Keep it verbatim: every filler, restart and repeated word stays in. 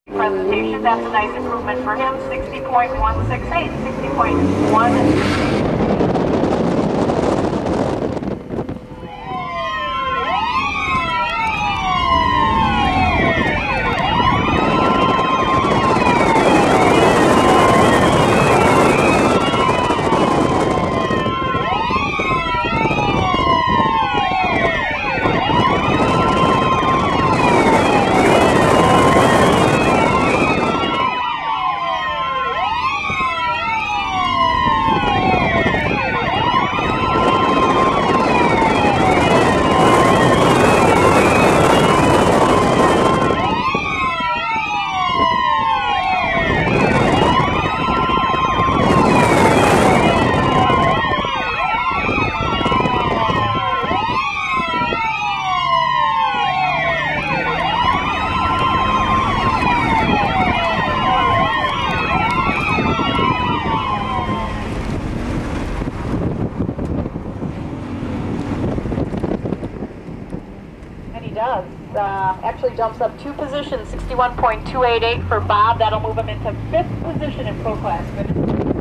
Presentation, that's a nice improvement for him, sixty point one six eight, sixty point one six eight. Does. Uh, actually jumps up two positions, sixty-one point two eight eight for Bob. That'll move him into fifth position in Pro Class.